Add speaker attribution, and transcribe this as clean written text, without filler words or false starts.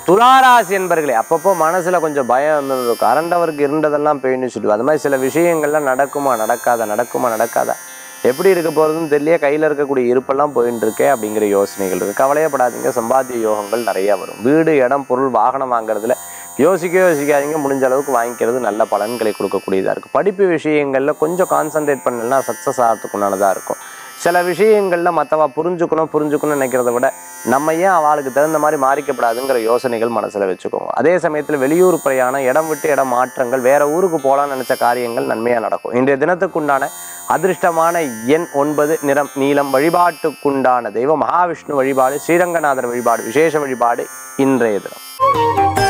Speaker 1: துளாராசி என்பர்களே, அப்பப்போ மனசுல கொஞ்சம் பயம் இருந்தது, அரண்டவருக்கு இருந்ததெல்லாம் போயின்னு சொல்லுவோம். அது மாதிரி சில விஷயங்கள்லாம் நடக்குமா நடக்காதா, நடக்குமா நடக்காதா, எப்படி இருக்க போறதுன்னு தெரியல, கையில இருக்கக்கூடிய இருப்பெல்லாம் போயின்னு இருக்கே அப்படிங்கிற யோசனைகள் இருக்கு. கவலையப்படாதீங்க, சம்பாத்திய யோகங்கள் நிறைய வரும். வீடு, இடம், பொருள், வாகனம் வாங்குறதுல யோசிக்காதீங்க, முடிஞ்ச அளவுக்கு வாங்கிக்கிறது நல்ல பலன்களை கொடுக்கக்கூடியதா இருக்கும். படிப்பு விஷயங்கள்ல கொஞ்சம் கான்சென்ட்ரேட் பண்ணலன்னா சக்சஸ் ஆகிறதுக்குண்டானதா இருக்கும். சில விஷயங்கள்ல மற்றவா புரிஞ்சுக்கணும்னு நினைக்கிறத விட நம்ம ஏன் அவளுக்கு தகுந்த மாதிரி மாறிக்கப்படாதுங்கிற யோசனைகள் மனசுல வச்சுக்கோங்க. அதே சமயத்தில் வெளியூர் பிரயாணம், இடம் விட்டு இடம் மாற்றங்கள், வேற ஊருக்கு போகலாம்னு நினைச்ச காரியங்கள் நன்மையா நடக்கும். இன்றைய தினத்துக்குண்டான அதிர்ஷ்டமான எண் 9, நிறம் நீலம். வழிபாட்டுக்குண்டான தெய்வம் மகாவிஷ்ணு வழிபாடு, ஸ்ரீரங்கநாதர் வழிபாடு, விசேஷ வழிபாடு இன்றைய தினம்.